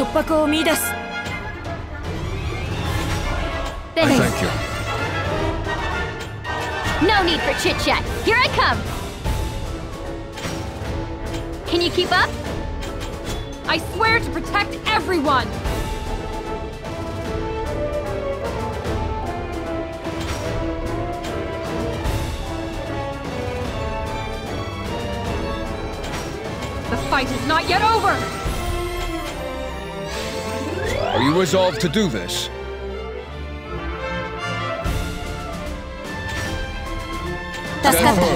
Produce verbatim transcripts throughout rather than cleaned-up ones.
突破口を見出す。 Thanks. Thank you. No need for chit chat. Here I come. Can you keep up? I swear to protect everyone! The fight is not yet over! Are you resolved to do this? Stand firm.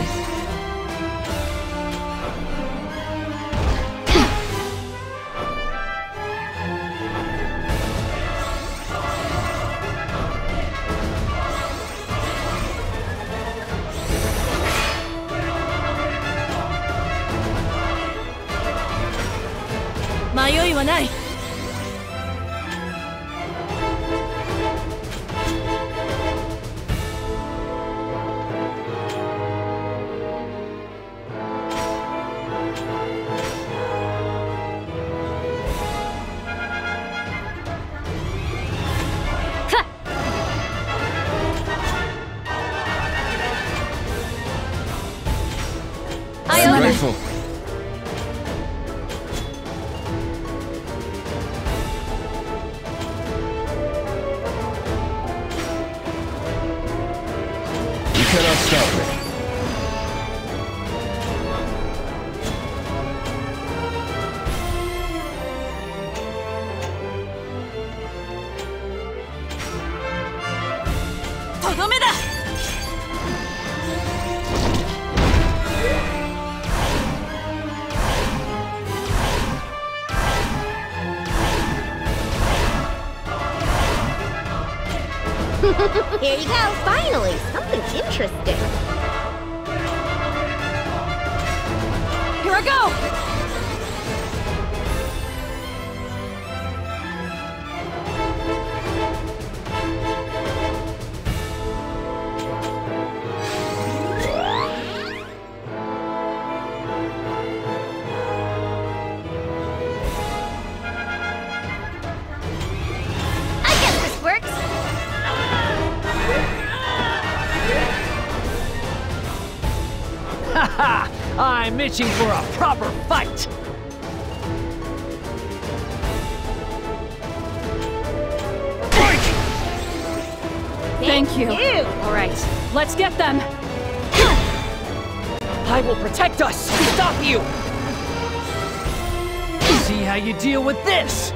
Mayoi wa nai. I'm grateful. You cannot stop me. Todome da! Here you go, finally! Something interesting. Here I go! I guess this works. Haha! I'm itching for a proper fight! Thank you. You! Alright, let's get them! I will protect us! Stop you! See how you deal with this!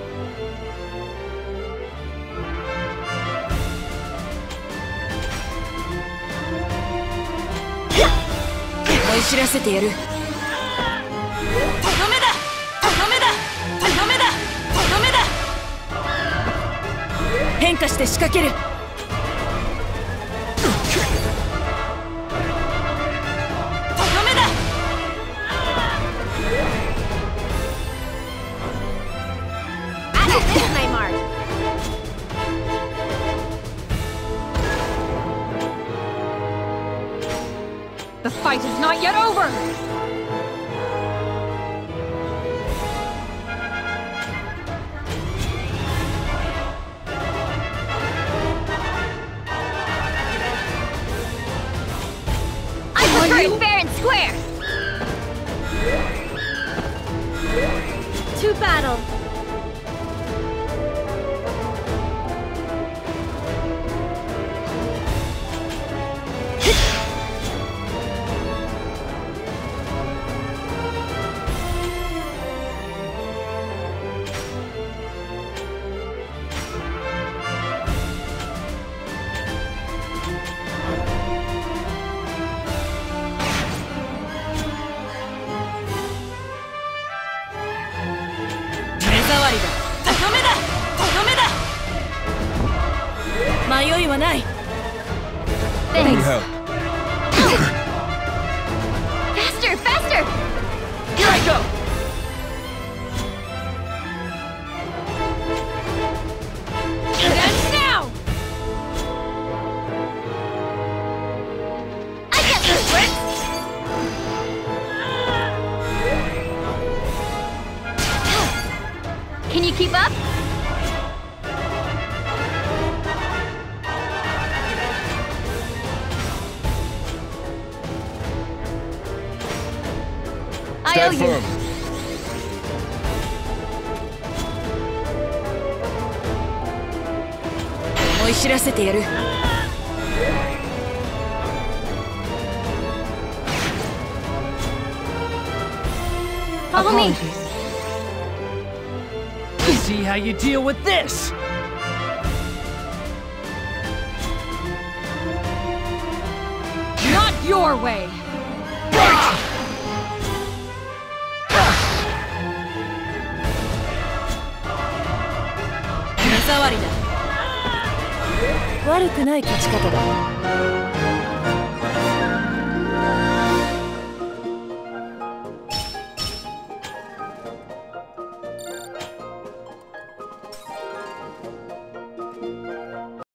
思い知らせてやる。とどめだ！とどめだ！とどめだ！とどめだ！変化して仕掛ける。とどめだ！ I don't miss my mark. The fight is not yet over! I prefer it fair and square. To battle. Thanks. Help. Faster, faster! Here I go! Dance now! I got this, Brent! Can you keep up? I owe Stand you. firm. Follow me. See how you deal with this. Not your way! 悪くない勝ち方だ。